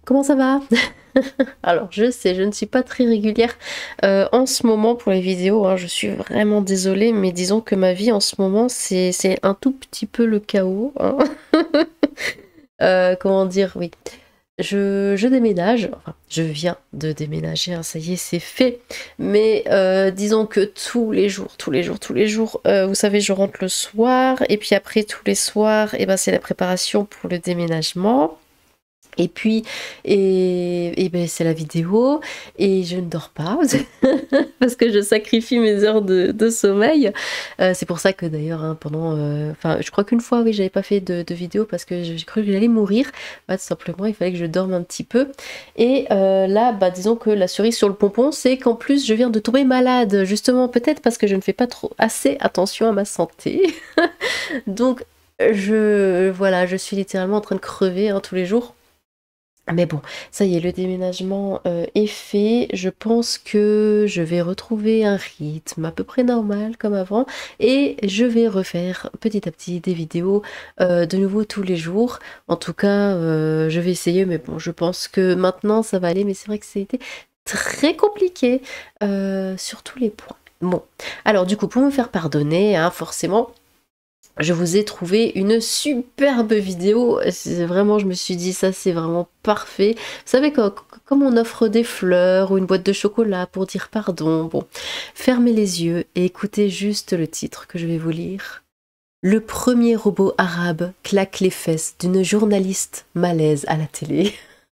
Comment ça va? Alors je sais, je ne suis pas très régulière en ce moment pour les vidéos, hein, je suis vraiment désolée, mais disons que ma vie en ce moment, c'est un tout petit peu le chaos, hein. Comment dire? Oui. Je déménage, enfin, je viens de déménager, hein, ça y est, c'est fait. Mais disons que tous les jours, vous savez, je rentre le soir, et puis après, tous les soirs, et ben, c'est la préparation pour le déménagement. Et puis, et ben, c'est la vidéo, et je ne dors pas parce que je sacrifie mes heures de sommeil. C'est pour ça que d'ailleurs, hein, pendant, enfin, je crois qu'une fois, oui, j'avais pas fait de vidéo parce que j'ai cru que j'allais mourir. Bah, tout simplement, il fallait que je dorme un petit peu. Et là, bah, disons que la cerise sur le pompon, c'est qu'en plus, je viens de tomber malade, justement, peut-être parce que je ne fais pas trop assez attention à ma santé. Donc, voilà, je suis littéralement en train de crever, hein, tous les jours. Mais bon, ça y est, le déménagement est fait. Je pense que je vais retrouver un rythme à peu près normal comme avant et je vais refaire petit à petit des vidéos de nouveau tous les jours. En tout cas, je vais essayer, mais bon, je pense que maintenant ça va aller. Mais c'est vrai que ça a été très compliqué sur tous les points. Bon, alors du coup, pour me faire pardonner, hein, forcément, je vous ai trouvé une superbe vidéo. C'est vraiment, je me suis dit, ça c'est vraiment parfait. Vous savez, comme on offre des fleurs ou une boîte de chocolat pour dire pardon, bon, fermez les yeux et écoutez juste le titre que je vais vous lire. Le premier robot arabe claque les fesses d'une journaliste malaise à la télé.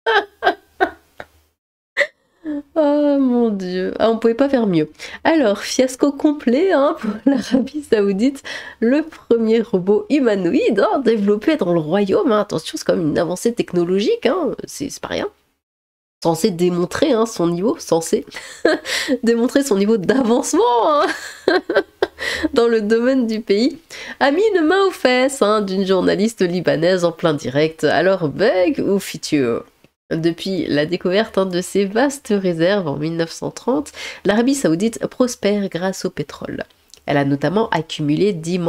Oh mon Dieu, ah, on pouvait pas faire mieux. Alors, fiasco complet, hein, pour l'Arabie Saoudite, le premier robot humanoïde, hein, développé dans le royaume, hein. Attention, c'est quand même une avancée technologique, hein, c'est pas rien. Censé démontrer, hein, son niveau, censé démontrer son niveau d'avancement, hein, dans le domaine du pays, a mis une main aux fesses, hein, d'une journaliste libanaise en plein direct. Alors, bug ou feature? Depuis la découverte, hein, de ses vastes réserves en 1930, l'Arabie Saoudite prospère grâce au pétrole. Elle a notamment accumulé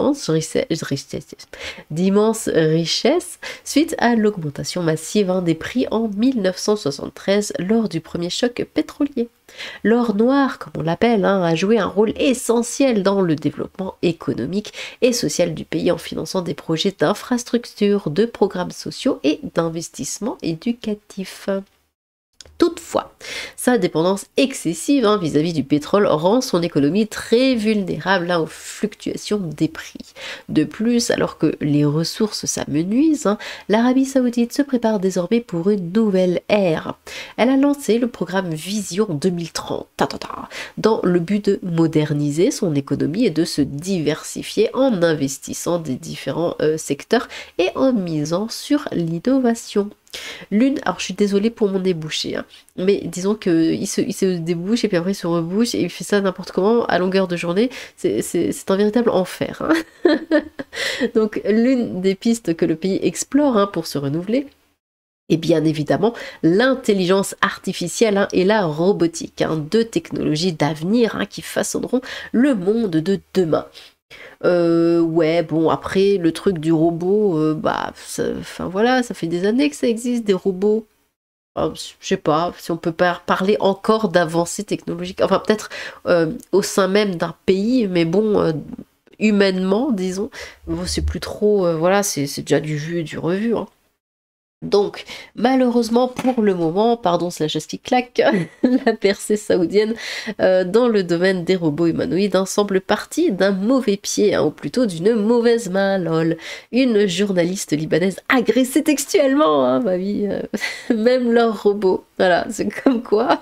d'immenses richesses suite à l'augmentation massive, hein, des prix en 1973 lors du premier choc pétrolier. L'or noir, comme on l'appelle, hein, a joué un rôle essentiel dans le développement économique et social du pays en finançant des projets d'infrastructures, de programmes sociaux et d'investissements éducatifs. Toutefois, sa dépendance excessive, hein, vis-à-vis du pétrole rend son économie très vulnérable, hein, aux fluctuations des prix. De plus, alors que les ressources s'amenuisent, hein, l'Arabie Saoudite se prépare désormais pour une nouvelle ère. Elle a lancé le programme Vision 2030, dans le but de moderniser son économie et de se diversifier en investissant des différents secteurs et en misant sur l'innovation. Alors je suis désolée pour mon débouché, hein, mais disons qu'il se débouche et puis après il se rebouche et il fait ça n'importe comment à longueur de journée, c'est un véritable enfer, hein. Donc l'une des pistes que le pays explore, hein, pour se renouveler, et bien évidemment l'intelligence artificielle, hein, et la robotique, hein, deux technologies d'avenir, hein, qui façonneront le monde de demain. Ouais, bon, après, le truc du robot, bah, enfin voilà, ça fait des années que ça existe, des robots. Je sais pas si on peut pas parler encore d'avancées technologiques, enfin peut-être au sein même d'un pays, mais bon, humainement, disons, bon, c'est plus trop, voilà, c'est déjà du vu et du revu, hein. Donc, malheureusement pour le moment, pardon, c'est la chaise qui claque, la percée saoudienne dans le domaine des robots humanoïdes, hein, semble partie d'un mauvais pied, hein, ou plutôt d'une mauvaise main, lol. Une journaliste libanaise agressée textuellement, hein, ma vie, même leurs robots, voilà, c'est comme quoi.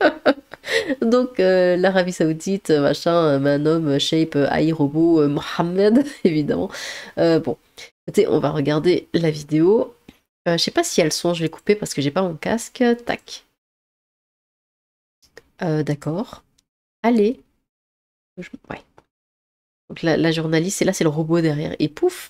Donc, l'Arabie Saoudite, machin, Manom, Shape, AI Robot, Mohamed, évidemment. Bon, écoutez, on va regarder la vidéo. Je sais pas si elles sont, je vais couper parce que j'ai pas mon casque. Tac. D'accord. Allez. Ouais. Donc la journaliste, et là c'est le robot derrière. Et pouf.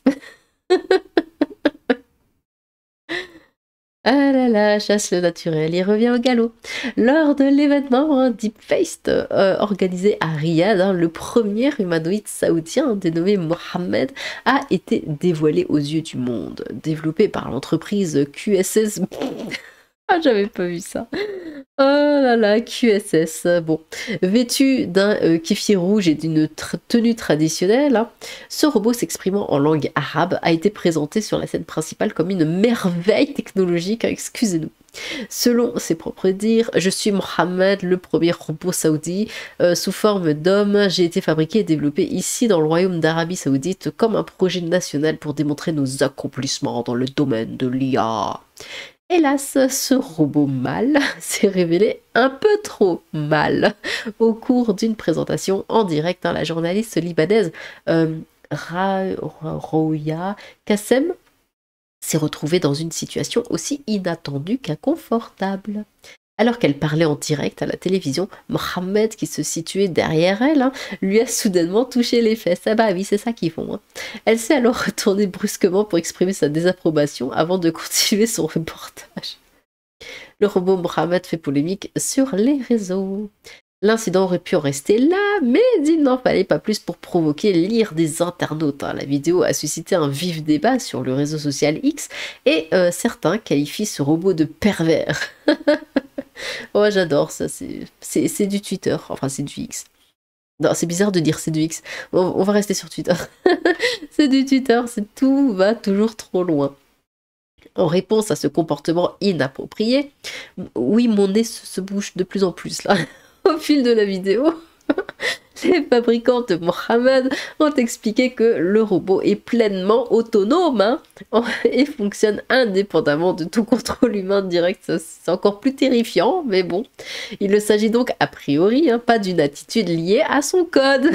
Ah là là, chasse le naturel, il revient au galop. Lors de l'événement, hein, Deep Feast, organisé à Riyad, hein, le premier humanoïde saoudien dénommé Mohamed a été dévoilé aux yeux du monde. Développé par l'entreprise QSS Ah, j'avais pas vu ça. Oh là là, QSS. Bon, vêtu d'un kéfier rouge et d'une tenue traditionnelle, hein, ce robot s'exprimant en langue arabe a été présenté sur la scène principale comme une merveille technologique, hein, excusez-nous. Selon ses propres dires, je suis Mohamed, le premier robot saoudi sous forme d'homme. J'ai été fabriqué et développé ici dans le royaume d'Arabie Saoudite comme un projet national pour démontrer nos accomplissements dans le domaine de l'IA. Hélas, ce robot mâle s'est révélé un peu trop mâle au cours d'une présentation en direct. Hein, la journaliste libanaise Rouya Kassem s'est retrouvée dans une situation aussi inattendue qu'inconfortable. Alors qu'elle parlait en direct à la télévision, Mohamed, qui se situait derrière elle, hein, lui a soudainement touché les fesses. Ah bah oui, c'est ça qu'ils font. Hein. Elle s'est alors retournée brusquement pour exprimer sa désapprobation avant de continuer son reportage. Le robot Mohamed fait polémique sur les réseaux. L'incident aurait pu en rester là, mais il n'en fallait pas plus pour provoquer l'ire des internautes. Hein. La vidéo a suscité un vif débat sur le réseau social X et certains qualifient ce robot de pervers. Oh, j'adore ça, c'est du Twitter, enfin c'est du X. Non, c'est bizarre de dire c'est du X, on va rester sur Twitter. C'est du Twitter, tout va toujours trop loin. En réponse à ce comportement inapproprié, oui, mon nez se bouge de plus en plus là, au fil de la vidéo. Les fabricants de Mohamed ont expliqué que le robot est pleinement autonome hein, et fonctionne indépendamment de tout contrôle humain direct. C'est encore plus terrifiant, mais bon. Il ne s'agit donc a priori hein, pas d'une attitude liée à son code.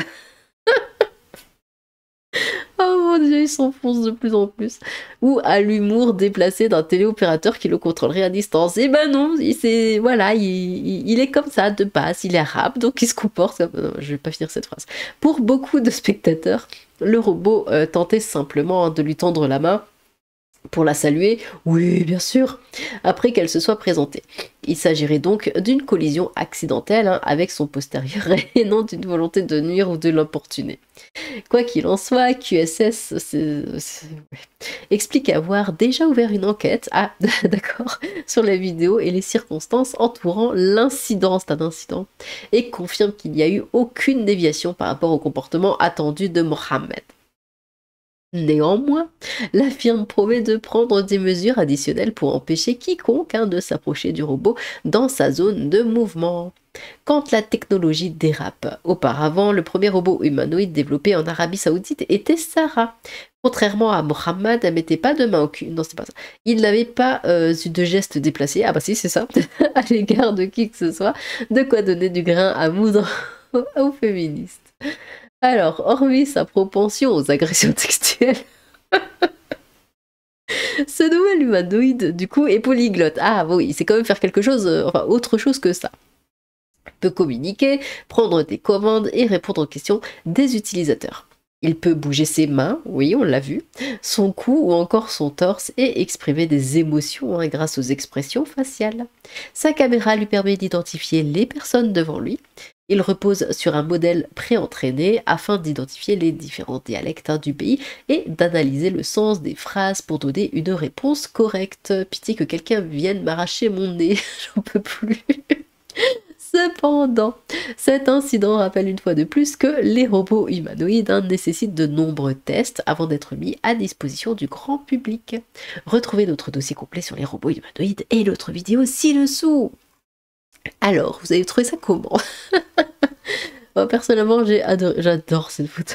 Oh mon dieu, il s'enfonce de plus en plus. Ou à l'humour déplacé d'un téléopérateur qui le contrôlerait à distance. Et ben non, voilà, il est comme ça de base, il est arabe, donc il se comporte comme... Non, je vais pas finir cette phrase. Pour beaucoup de spectateurs, le robot tentait simplement hein, de lui tendre la main pour la saluer, oui bien sûr, après qu'elle se soit présentée. Il s'agirait donc d'une collision accidentelle hein, avec son postérieur et non d'une volonté de nuire ou de l'importuner. Quoi qu'il en soit, QSS explique avoir déjà ouvert une enquête d'accord, sur la vidéo et les circonstances entourant l'incidence d'un incident et confirme qu'il n'y a eu aucune déviation par rapport au comportement attendu de Mohamed. Néanmoins, la firme promet de prendre des mesures additionnelles pour empêcher quiconque hein, de s'approcher du robot dans sa zone de mouvement. Quand la technologie dérape, auparavant, le premier robot humanoïde développé en Arabie Saoudite était Sarah. Contrairement à Mohamed, elle mettait pas de main au cul. Non, c'est pas ça. Il n'avait pas eu de geste déplacé. Ah bah si, c'est ça. À l'égard de qui que ce soit. De quoi donner du grain à moudre aux féministes. Alors, hormis sa propension aux agressions textuelles, ce nouvel humanoïde, du coup, est polyglotte. Ah oui, c'est quand même faire quelque chose, enfin autre chose que ça. Il peut communiquer, prendre des commandes et répondre aux questions des utilisateurs. Il peut bouger ses mains, oui, on l'a vu, son cou ou encore son torse et exprimer des émotions hein, grâce aux expressions faciales. Sa caméra lui permet d'identifier les personnes devant lui. Il repose sur un modèle pré-entraîné afin d'identifier les différents dialectes hein, du pays et d'analyser le sens des phrases pour donner une réponse correcte. Pitié que quelqu'un vienne m'arracher mon nez, j'en peux plus. Cependant, cet incident rappelle une fois de plus que les robots humanoïdes hein, nécessitent de nombreux tests avant d'être mis à disposition du grand public. Retrouvez notre dossier complet sur les robots humanoïdes et l'autre vidéo ci-dessous. Alors, vous avez trouvé ça comment? Moi, personnellement, j'ai adoré, j'adore cette photo.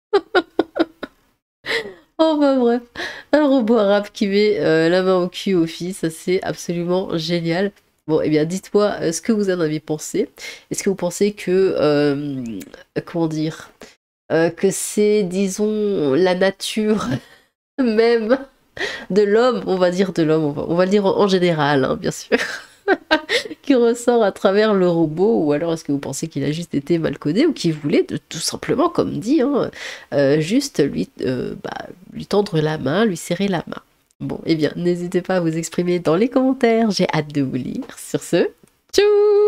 Oh bah bref, un robot arabe qui met la main au cul aux filles, ça c'est absolument génial. Bon, eh bien, dites-moi ce que vous en avez pensé. Est-ce que vous pensez que, comment dire, que c'est, disons, la nature même de l'homme, on va dire de l'homme, on va le dire en général, hein, bien sûr, qui ressort à travers le robot, ou alors est-ce que vous pensez qu'il a juste été mal codé, ou qu'il voulait tout simplement, comme dit, hein, juste lui tendre la main, lui serrer la main. Bon, eh bien, n'hésitez pas à vous exprimer dans les commentaires, j'ai hâte de vous lire. Sur ce, tchou!